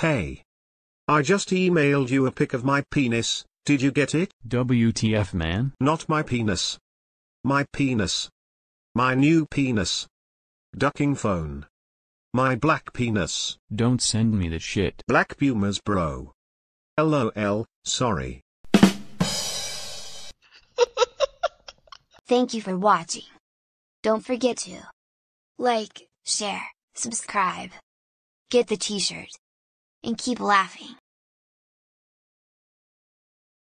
Hey. I just emailed you a pic of my penis, did you get it? WTF, man? Not my penis. My penis. My new penis. Ducking phone. My black penis. Don't send me the shit. Black pumas bro. LOL, sorry. Thank you for watching. Don't forget to like, share, subscribe, get the t-shirt, and keep laughing.